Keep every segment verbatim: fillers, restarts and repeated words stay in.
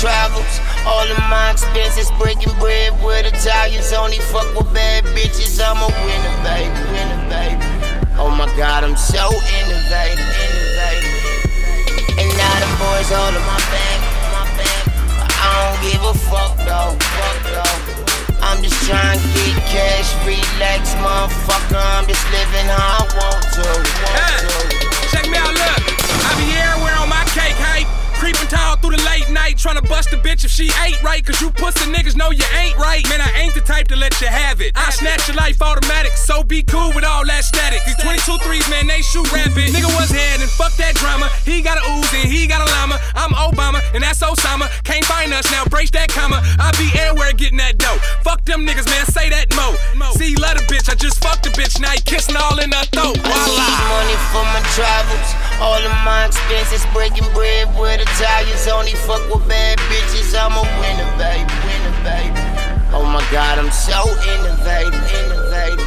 travels, all of my expenses, breaking bread with Italians. Only fuck with bad bitches. I'm a winner, baby, winner, baby. Oh my God, I'm so innovative, innovative. And now them boys all in my back, my back. I don't give a fuck though, fuck though. I'm just trying to get cash, relax, motherfucker. I'm just living how I want to, want uh, to. Check me out, look. I be everywhere on my cake hype. Creeping tall through the late night, tryna bust a bitch if she ain't right. Cause you pussy niggas know you ain't right. Man, I ain't the type to let you have it. I snatch your life automatic, so be cool with all that static. These twenty-two threes, man, they shoot rapid. Nigga was head and fuck that drama. He got a Uzi and he got a llama. I'm Obama and that's Osama. Can't find us now, brace that comma. I be everywhere getting that dough. Fuck them niggas, man, say that mo. See, love a bitch, I just fucked a bitch. Now you kissing all in her throat. I need money for my travels, all of my expenses, breaking bread with Italians. Only fuck with bad bitches. I'm a winner, baby, winner, baby. Oh my God, I'm so innovative, innovative.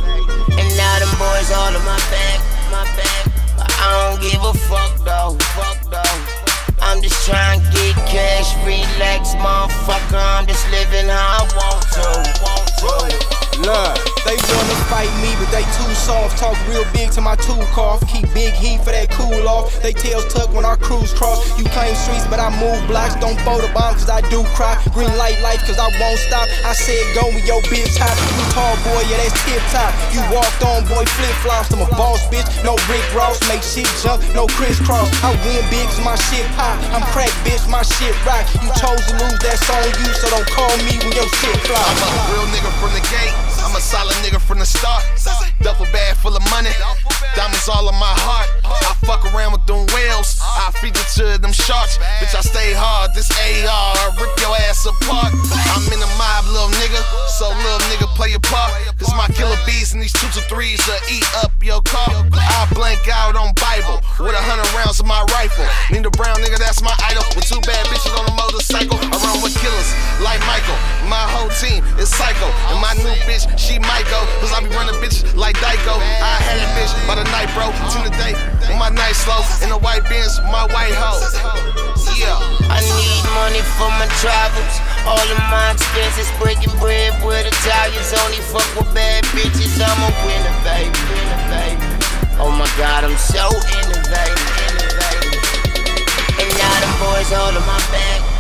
And now them boys all in my back, my back. I don't give a fuck though, fuck though. I'm just trying to get cash, relax, motherfucker. I'm just living how I want to, want to. Look, they wanna fight me, but they too soft. Talk real big to my two cough. Keep big heat for that cool off. They tails tuck when our crews cross. You claim streets, but I move blocks. Don't photobomb, cause I do cry. Green light lights, cause I won't stop. I said go with your bitch hop. You tall boy, yeah, that's tip top. You walked on, boy, flip flops. I'm a boss bitch, no Rick Ross. Make shit jump, no crisscross. I win big cause my shit pop. I'm crack bitch, my shit rock. You chose to lose, that's on you, so don't call me when your shit flop. I'm a real nigga from the gate. I'm a solid nigga from the start. Duffel bag full of money, diamonds all in my heart. I fuck around with them whales, I feed you to them sharks. Bitch, I stay hard, this A R, I rip your ass apart. I'm in the mob, little nigga, so little nigga play your part. Cause my killer bees and these two to threes will eat up your car. I blank out on Bible with a hundred rounds of my rifle. Need a brown nigga, that's my idol. With two bad bitches on a motorcycle, I run with killers like Michael. My whole team is psycho, and my new bitch, she might go, cause I be running bitches like Dyko. I had that bitch by the night, bro. Tune the day, with my night slow. In the white Benz, my white hoe. Yeah. I need money for my travels, all of my expenses, breaking bread with Italians. Only fuck with bad bitches. I'm a winner, baby, winner, baby. Oh my God, I'm so innovative, innovative. And now them boys all in my back.